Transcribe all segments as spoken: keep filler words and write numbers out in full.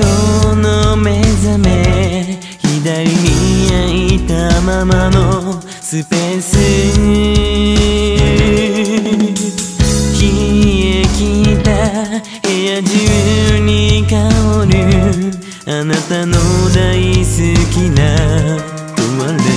この目覚め、左に開いたままのスペース、冷え切った部屋中に香るあなたの大好きなトワレ。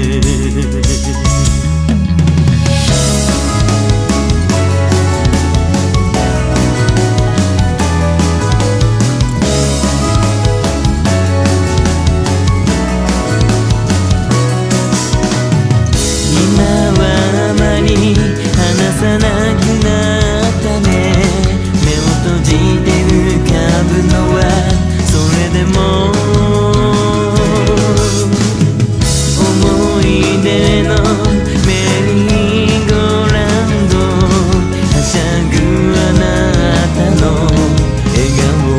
話さなくなったね。目を閉じて浮かぶのはそれでも思い出のメリーゴーランド、はしゃぐあなたの笑顔。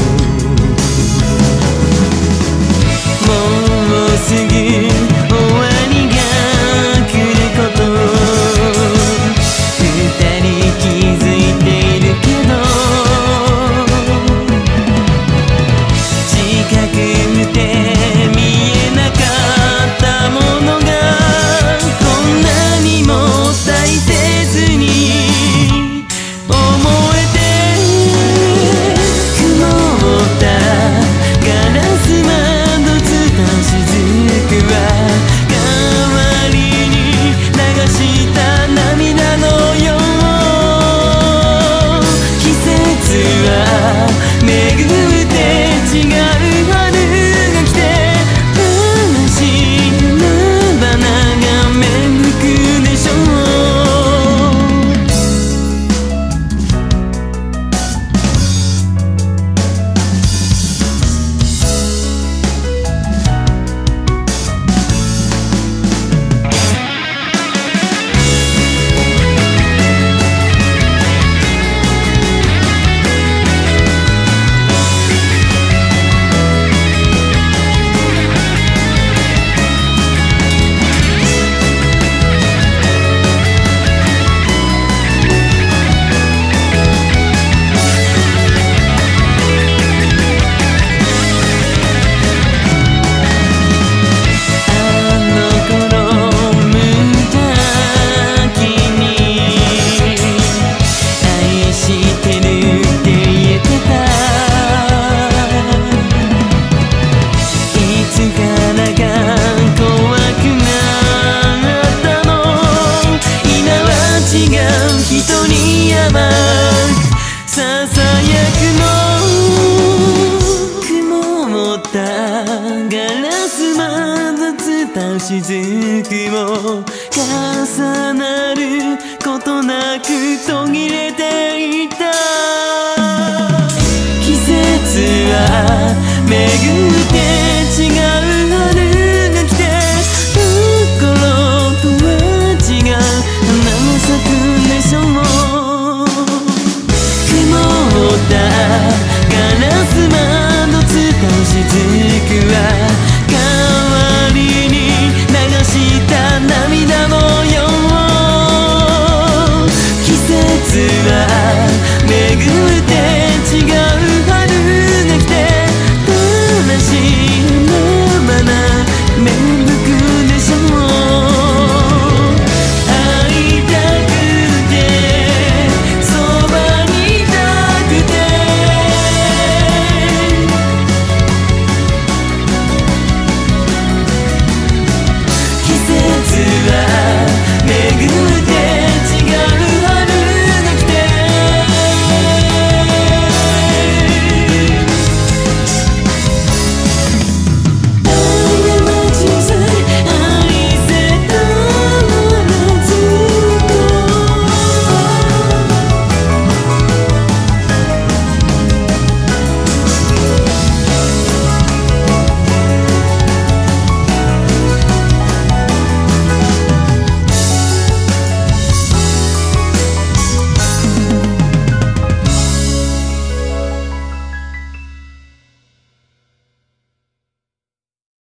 もうすぐ終わりが来ること、人に甘くささやくの曇ったガラス窓伝しずくも重なることなく途切れて